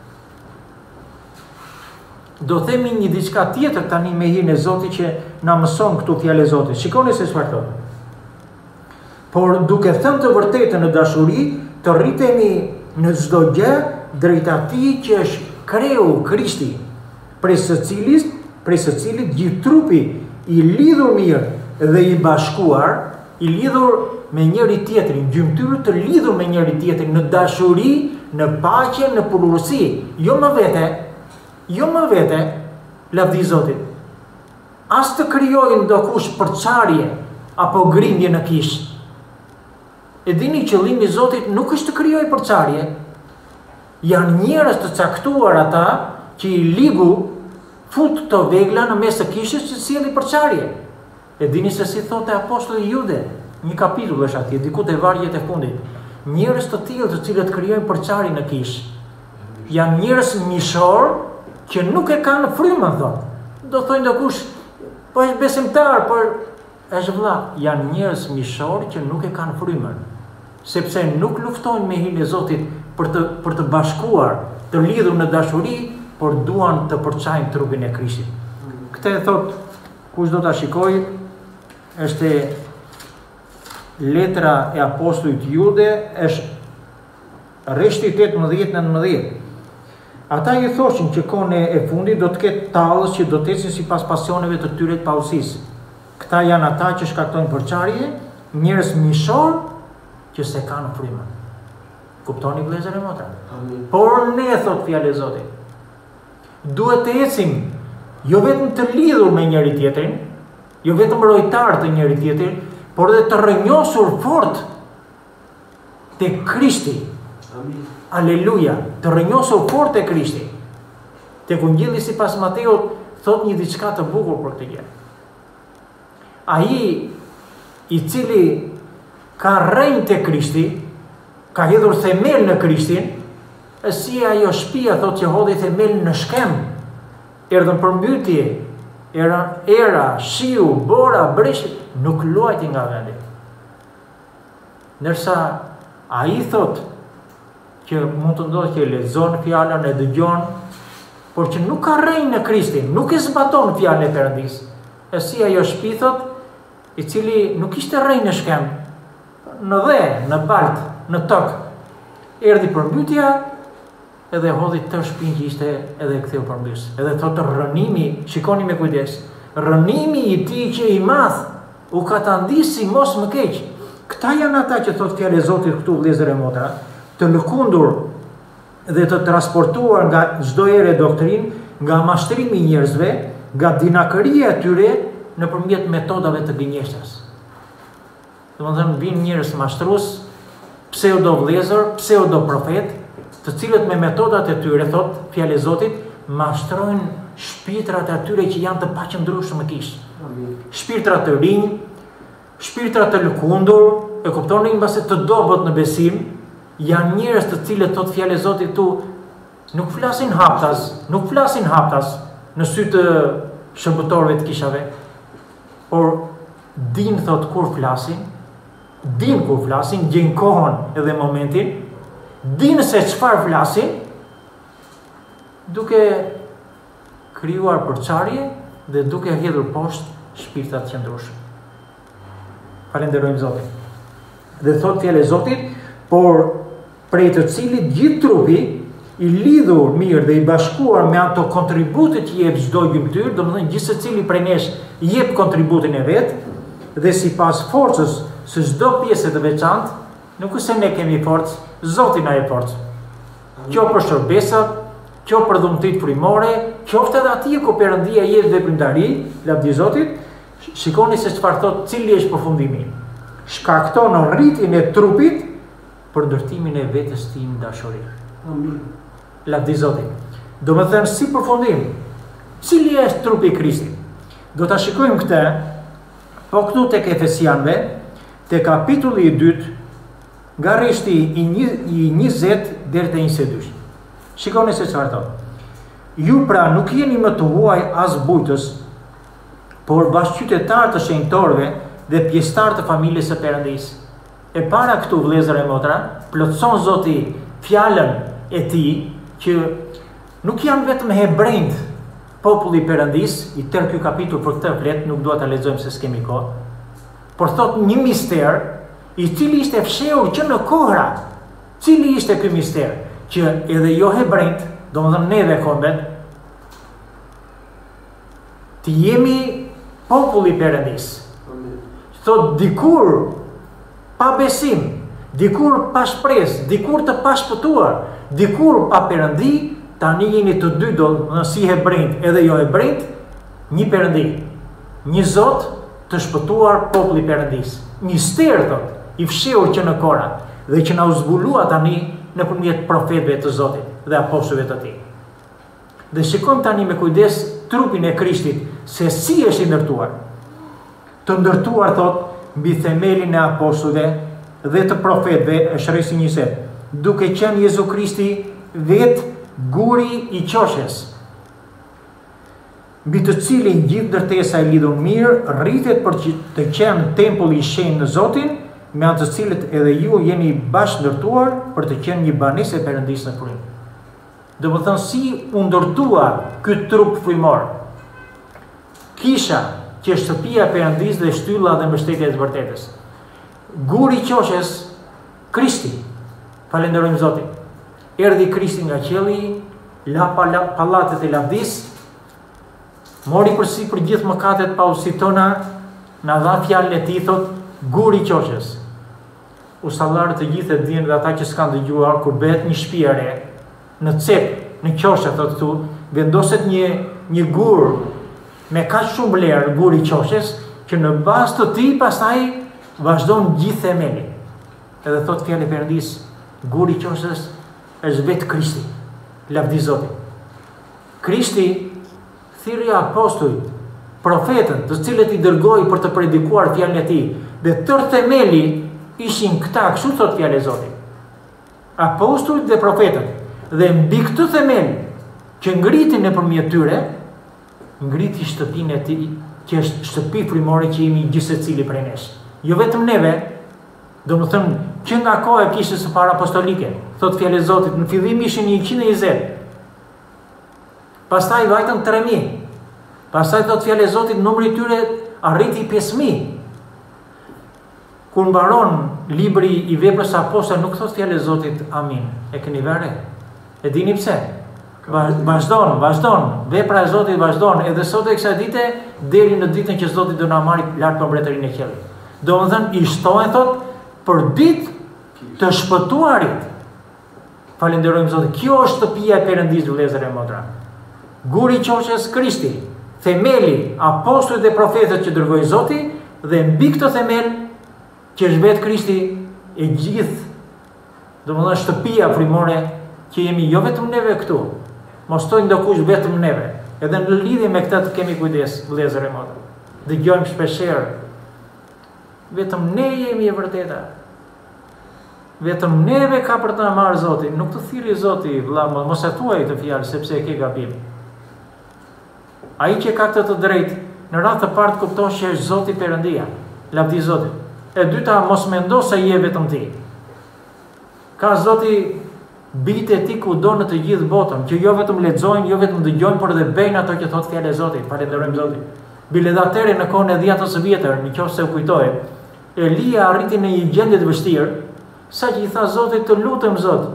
Do themi një diçka tjetër tani me hirin e Zotit që na mëson këtu fjalë e Zotit. Shikoni se çfarë thotë. Por duke thënë të vërtetën në dashuri, të rritemi në çdo gjë drejt atij që është kreu Krishti, prej së cilit, prej së cilit gjithë trupi i lidhur mirë dhe i bashkuar, i lidhur me njëri tjetrin, gjymtyrë të lidhur me njëri tjetrin në dashuri, në paqe, në pulurësi, jo më vete, jo më vete, lavdi Zotit. As të krijojnë ndokush përçarje apo grindje në kishë. E dini qëllimi i Zotit nuk është të krijojë përçarje. Janë njerëz të caktuar ata që i ligu fut të vegla në mes të kishës që sjellin përçarje. E dini se si thotë apostulli Jude, një kapitull është atje, diku te vargjet e fundit. Njerëz të tillë të cilët krijojnë përçarje në kishë. Janë njerëz mishor që nuk e kanë frymën, thotë. Do thonë ndokush, po është besimtar, por është vëlla, janë njerëz mishor që nuk e kanë frymën, sepse nuk luftojnë me hirin e Zotit për të për të bashkuar, të lidhur në dashuri, por duan të përçajnë trupin e Krishtit. Këtë e thot kush do ta shikoj, është letra e apostullit Jude, është rreshti tetëmbëdhjetë nëntëmbëdhjetë. Ata i thoshin që kohën e fundit do të ketë tallës që do të ecin sipas pasioneve të tyre të pavësisë. Këta janë ata që shkaktojnë përçarje, njerëz mishor që se kanë frymën. Kuptoni vëllezër e motra? Por ne, thot fjalë e Zotit, duhet të ecim jo vetëm të lidhur me njëri tjetrin, jo vetëm rojtar të njëri tjetrin, por edhe të rrënjosur fort te Krishti. Amin. Aleluja, të rrënjosur fort te Krishti. Tek Ungjilli sipas Mateut thot një diçka të bukur për këtë gjë. Ai i cili ka rrënjë te Krishti, ka hedhur themel në Krishtin, e si ajo shtëpia thot që hodhi themel në Shkem, erdhën përmbytje, era, era, shiu, bora, bresh, nuk luajti nga vendi. Ndërsa ai thot që mund të ndodhë që lexon fjalën, e dëgjon, por që nuk ka rrënjë në Krishtin, nuk e zbaton fjalën e Perëndis. E si ajo shtëpi thot, i cili nuk ishte rrënjë në Shkem, në dhe, në balt, në tokë, erdhi përmbytja, edhe hodhi të shtëpinë që ishte edhe ktheu përmbys. Edhe thotë rrënimi, shikoni me kujdes, rrënimi i tij që i madh u ka ta ndisi mos më keq. Këta janë ata që thotë fjalë e Zotit këtu vëllezër e motra, të lëkundur dhe të transportuar nga çdo erë doktrinë, nga mashtrimi i njerëzve, nga dinakëria e tyre nëpërmjet metodave të gënjeshtës. Domethënë vinë njerëz mashtrues, pseudo vëllezër, pseudo profet, të cilët me metodat e tyre, thot fjalë e Zotit, mashtrojnë shpirtrat e atyre që janë të paqëndrueshëm me kish. Shpirtra të rinj, shpirtra të lëkundur, e kuptoni, mbase të dobët në besim, janë njerëz të cilët thot fjalë e Zotit tu nuk flasin haptas, nuk flasin haptas në sy të shërbëtorëve të kishave, por din thot kur flasin, din kur flasin, gjejnë kohën edhe momentin, din se çfarë flasin, duke krijuar përçarje dhe duke hedhur poshtë shpirtat të qëndrueshëm. Falenderojmë Zotin. Dhe thot fjalë e Zotit, por prej të cilit gjithë trupi i lidhur mirë dhe i bashkuar me ato kontributet që jep çdo gjymtyr, domethënë gjithë secili prej nesh jep kontributin e vet, dhe sipas forcës së çdo pjesë të veçantë, nuk është se ne kemi forcë, Zoti na jep forcë. Qo për shërbesat, qo për dhuntit frymore, qoftë edhe atje ku Perëndia jep veprimtari, lavdi Zotit, shikoni se çfarë thot, cili është përfundimi. Shkakton rritjen e trupit për ndërtimin e vetes tim dashuri. Amin. Lavdi Zotit. Do më thënë si përfundim, cili është trupi i Krishtit? Do ta shikojmë këtë, po këtu tek Efesianëve, te kapitulli i dytë, nga rreshti i njëzet deri te njëzet e dy. Shikoni se çfarë thot. Ju pra nuk jeni më të huaj as bujtës, por bashkëqytetar të shenjtorëve dhe pjesëtar të familjes së Perëndisë. E para këtu vëllezër e motra, plotson Zoti fjalën e tij që nuk janë vetëm hebrejt, populli i Perëndisë, i tërë ky kapitull për këtë flet, nuk dua ta lexojmë se s'kemi kohë. Por thot një mister i cili ishte fshehur që në kohra. Cili ishte ky mister? Që edhe jo hebrejt, domethënë neve kombet, të jemi populli i Perëndisë. Thot dikur pa besim, dikur pa shpresë, dikur të pa shpëtuar, dikur pa Perëndi, tani jeni të dy do në si hebrejt edhe jo hebrejt, një Perëndi, një Zot të shpëtuar populli i Perëndisë. Mister thot, i fshehur që në kora dhe që na u zbulua tani nëpërmjet profetëve të Zotit dhe apostujve të tij. Dhe shikojmë tani me kujdes trupin e Krishtit se si është i ndërtuar. Të ndërtuar thot mbi themelin e apostujve dhe të profetëve, është rresi njëzet, duke qenë Jezu Krishti vet guri i qoshes, mbi të cilin gjithë ndërtesa e lidhur mirë rritet për të qenë tempulli i shenjtë në Zotin, me anë të cilët edhe ju jeni bashkë ndërtuar për të qenë një banesë e Perëndisë në frym. Do të thënë si u ndërtua ky trup frymor. Kisha që është shtëpia e Perëndisë dhe shtylla dhe mbështetja e të vërtetës. Guri i qoshes, Krishti. Falenderojmë Zotin. Erdhi Krishti nga qielli, la pallatet e lavdis, mori përsi për gjithë mëkatet pa udhësit tona, na dha fjalën e tij, thot, guri i qoshes. Usallarët të gjithë e dinë dhe ata që s'kan dëgjuar, kur bëhet një shtëpi e re, në cep, në qoshe, thot këtu, vendoset një një gur me kaq shumë vlerë, guri i qoshes, që në bazë të tij pastaj vazhdon gjithë themeli. Edhe thot fjalë e Perëndisë, guri i qoshes është vetë Krishti. Lavdi Zotit. Krishti thirrja apostujt, profetët, të cilët i dërgoi për të predikuar fjalën e tij, dhe tërë themeli ishin këta, kështu thot fjalë e Zotit. Apostujt dhe profetët. Dhe mbi këtë themel që ngritin nëpërmjet tyre, ngriti shtëpinë e tij, që është shtëpi frymore që jemi gjithë secili prej nesh. Jo vetëm neve, domethënë që nga koha e kishës së parë apostolike, thot fjalë e Zotit, në fillim ishin njëqind e njëzet. Pastaj vajtën tre mijë. Pastaj thot fjalë e Zotit, numri i tyre arriti pesë mijë. Kur mbaron libri i Veprës së Apostujve, nuk thot fjalë e Zotit amin. E keni vënë? E dini pse? Vazhdon, vazhdon, vepra e Zotit vazhdon, edhe sot e kësaj dite deri në ditën që Zoti do na marrë lart për mbretërinë e qiellit. Domethënë i shtohen thot për ditë të shpëtuarit. Falenderojmë Zotin. Kjo është shtëpia e Perëndisë, vëllezër e motra. Guri i qoshes, Krishti, themeli, apostujt dhe profetët që dërgoi Zoti, dhe mbi këtë themel që është vetë Krishti, e gjithë, domethënë shtëpia frymore që jemi jo vetëm neve këtu, mos thojë ndokush vetëm neve. Edhe në lidhje me këtë të kemi kujdes, vëllezër e motra. Dëgjojmë shpeshherë, vetëm ne jemi e vërteta. Vetëm neve ka për të na marrë Zoti. Nuk të thirrë Zoti, vëlla, mos e thuaj këtë fjalë sepse e ke gabim. Ai që ka këtë të drejtë, në radhë të parë kupton se është Zoti Perëndia. Lavdi Zotit. E dyta, mos mendo se je vetëm ti. Ka Zoti bitë e ti kudo në të gjithë botën, që jo vetëm lexojnë, jo vetëm dëgjojnë, por edhe bëjnë ato që thot fjalë e Zotit. Falenderojmë Zotin. Biledatere në kohën e dhjetës së vjetër, nëse u kujtoj, Elia arriti në një gjendje të vështirë, sa që i tha Zotit, të lutem Zot.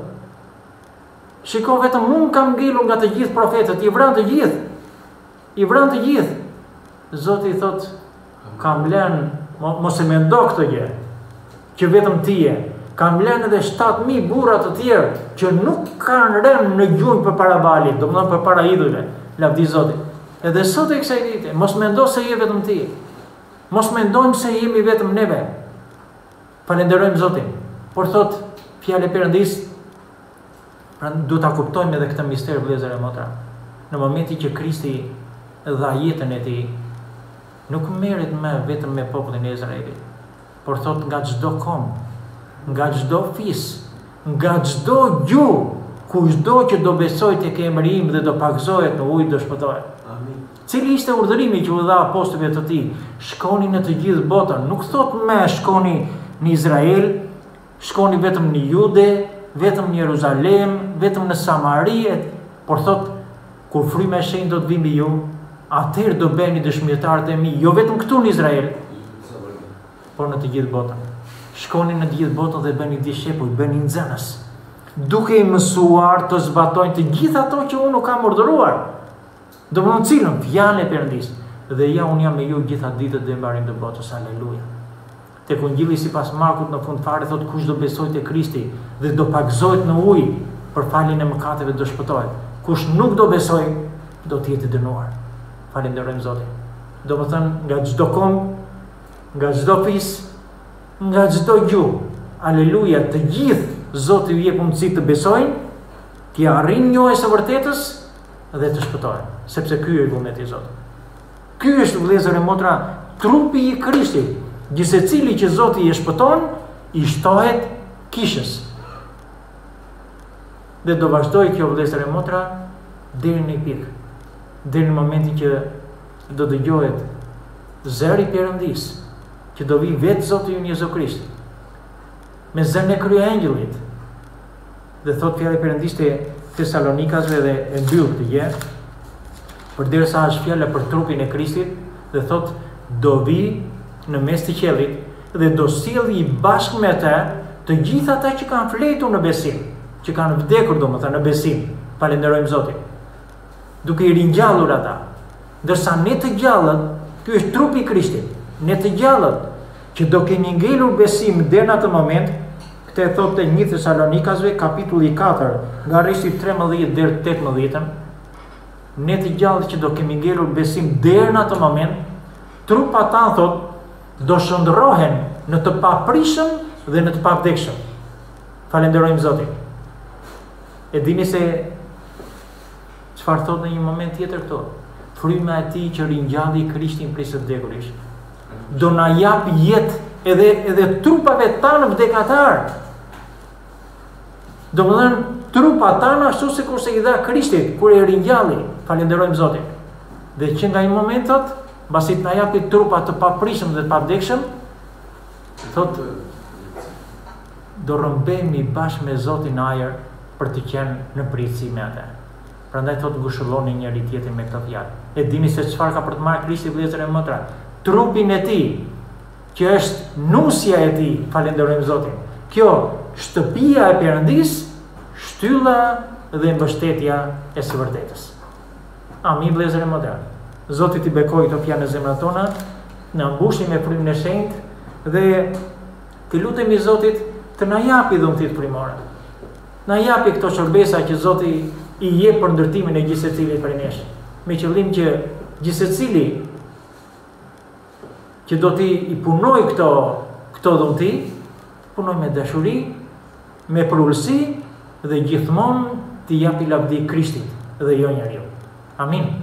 Shiko, vetëm unë kam ngelur nga të gjithë profetët, i vran të gjithë. I vran të gjithë. Zoti i thot, kam lënë, mos e mendo këtë gjë, që vetëm ti je. Kam lënë edhe shtatë mijë burra të tjerë që nuk kanë rënë në gjunjë përpara Balit, domethënë përpara idhujve. Lavdi Zotit. Edhe sot e kësaj dite, mos mendo se je vetëm ti. Mos mendojmë se jemi vetëm neve. Falenderojmë Zotin. Por thot fjalë e Perëndisë, pra duhet ta kuptojmë edhe këtë mister, vëllezër e motra. Në momentin që Krishti dha jetën e tij, nuk merret më vetëm me popullin e Izraelit, por thot nga çdo kom, nga çdo fis, nga çdo gjuhë, kushdo që do besojë tek emri im dhe do pagëzohet në ujë do shpëtohet. Amin. Cili ishte urdhërimi që u dha apostujve të tij? Shkoni në të gjithë botën. Nuk thot më shkoni në Izrael, shkoni vetëm në Jude, vetëm në Jeruzalem, vetëm në Samari, por thot kur fryma e shenjtë do të vijë mbi ju, atëherë do bëheni dëshmitarët e mi, jo vetëm këtu në Izrael, por në të gjithë botën. Shkoni në të gjithë botën dhe bëni dishepuj, bëni nxënës, duke i mësuar të zbatojnë të gjithë ato që unë kam urdhëruar. Domethënë cilën fjalë e Perëndisë, dhe ja unë jam me ju gjitha ditët dhe mbarim të botës. Aleluja. Tek Ungjilli sipas Markut në fund fare thot kush do besojë te Krishti dhe do pagëzohet në ujë për faljen e mëkateve do shpëtohet. Kush nuk do besojë do të jetë i dënuar. Falenderojmë Zotin. Domethënë nga çdo kom, nga çdo fis, nga çdo gjuhë. Aleluja, të gjithë Zoti ju jep mundësi të besojnë, të arrijnë njohjen e vërtetës dhe të shpëtohen, sepse ky është vullneti i Zotit. Ky është, vëllezër e motra, trupi i Krishtit. Gjithse cili që Zoti i shpëton, i shtohet kishës. Dhe do vazhdoj kjo, vëllezër e motra, deri në pikë, deri në momentin që do dëgjohet zëri i Perëndisë, që do vi vetë Zoti ynë Jezu Krisht, me zërin e kryeangjëllit. Dhe thot fjalë e Perëndisë te Tesalonikasve dhe e mbyll këtë gjë, përderisa është fjala për trupin e Krishtit, dhe thot do vi në mes të qellit dhe do sjellë bashkë me të të gjithë ata që kanë fletur në besim, që kanë vdekur domethënë në besim. Falenderojmë Zotin. Duke i ringjallur ata. Ndërsa ne të gjallët, ky është trupi i Krishtit. Ne të gjallët që do kemi ngelur besim deri në atë moment, këtë e thotë një Thesalonikasve kapitulli katër, nga versi tretëmbëdhjetë deri tetëmbëdhjetë. Ne të gjallët që do kemi ngelur besim deri në atë moment, trupa tanë thotë do shndërrohen në të paprishëm dhe në të pavdekshëm. Falenderojmë Zotin. E dini se çfarë thotë në një moment tjetër këto? Fryma e tij që ringjalli Krishtin prej së vdekuris do na jap jetë edhe edhe trupave tanë vdekatar. Domethënë trupa tanë ashtu sikur se i dha Krishtit kur e ringjalli. Falenderojmë Zotin. Dhe që nga i momentot, mbasi të na japi trupa të paprishëm dhe të pavdekshëm, thotë do rrëmbemi bashkë me Zotin në ajër për të qenë në pritësi me atë. Prandaj thotë ngushëlloni njëri tjetrin me këtë fjalë. E dini se çfarë ka për të marrë Krishti vëllezër e motra? Trupin e tij, që është nusja e tij, falenderojmë Zotin. Kjo shtëpia e Perëndis, shtylla dhe mbështetja e së vërtetës. Amin vëllezër e motra. Zoti t'i bekojë këto fjalë në zemrat tona, na mbushni me frymën e shenjtë dhe të lutemi Zotit të na japi dhuntit frymore. Na japi këto shërbesa që Zoti i jep për ndërtimin e gjithë secilit prej nesh, me qëllim që gjithë secili që do t'i i punoj këto këto dhunti, punoj me dashuri, me përullësi dhe gjithmonë t'i japi lavdi Krishtit dhe jo njeriu. Amin.